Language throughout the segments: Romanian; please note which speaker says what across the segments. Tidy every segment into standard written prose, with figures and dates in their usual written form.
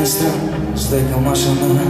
Speaker 1: ne stăm, stai ca mașina mea.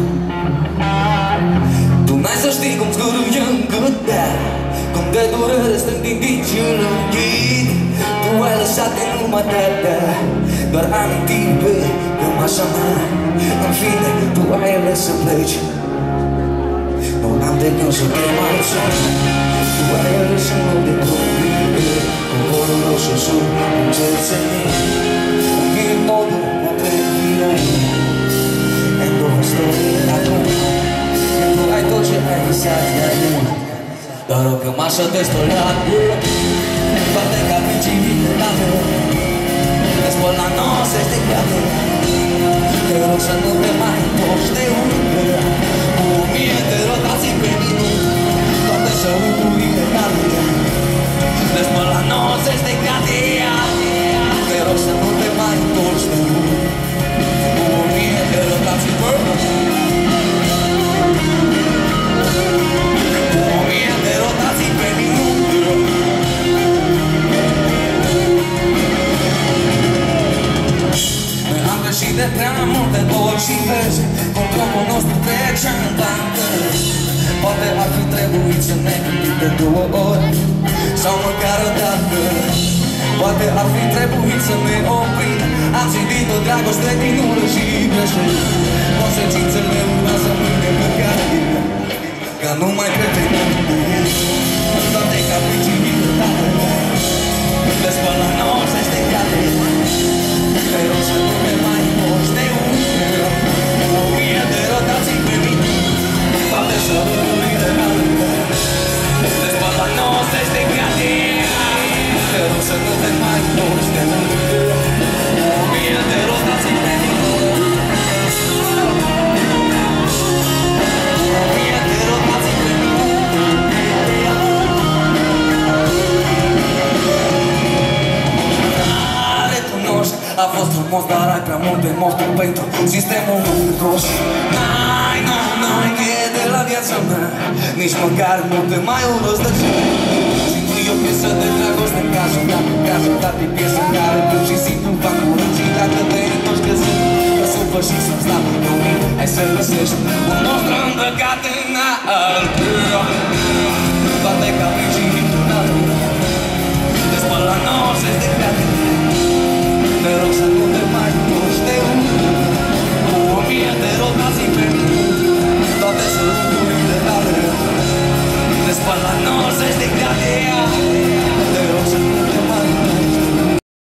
Speaker 1: Tu n-ai să știi cum zguruie în gândea, cum de durere stâng din dinți în înghit. Tu ai lăsat în urma ta, doar amintiri pe cămașa mea. În fine, tu ai ales să pleci, nu am de gând să te mai sun. Tu ai ales în loc de copii, cu vorul roșu sub încetățenii. Închid modul, mă trec direct, and două storii acum. Când tu ai tot ce ai visat de acum, doar o cămașă de stolată, toate capricii de lată, te spăl la 90 de grade. Te rog să nu te mai întorci de unde, cu 1000 de rotații pe minut, toate săruturile tale, te spăl la 90 de grade. Te rog să nu te mai întorci de unde, cu 1000 de rotații pe minut, cu 1000 de rotații pe minut. Și de prea multe ori și vezi cum drumul nostru trece în bancă. Poate ar fi trebuit să ne gândim de 2 ori, sau măcar o dată. Poate ar fi trebuit să ne oprim, am zidit o dragoste din ură și greșeli. Consecințele urmează mâine pe care, ca nu mai prevenim de ei. Toate capricii tale, le spăl la 90 de grade. Te rog să nu te mai întorci de unde, cu 1000 de rotații pe minut, toate săruturile tale, te spăl la 90 de grade. Te rog să nu te mai întorci de unde, cu 1000 de rotații pe minut, cu 1000 de rotații pe minut. A fost frumos, dar ai prea multe mofturi pentru sistemul roș. N-ai cheie de la viața mea, nici măcar nu te mai urăsc de ce. Și nu e o piesă de dragoste în cazul dat e piesă în care pur și simplu fac curând. Și dacă te întorci crezând că supă și să-mi stau cu mine, hai să găsești un monstru îmbrăcat în alb. Toate capricii tale, te spăl la 90 de grade. Te rog să